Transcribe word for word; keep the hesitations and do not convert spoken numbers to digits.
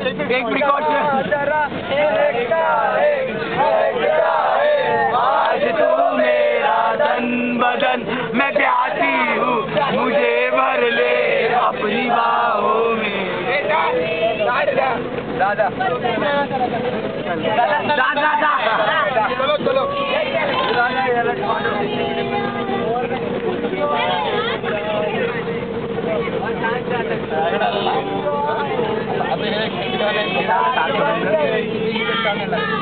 एक प्रिकॉशन आज तू मेरा तन बदन मैं प्यासी हूँ मुझे भर ले अपनी बाहों में। दादा दादा दादा चलो चलो अभी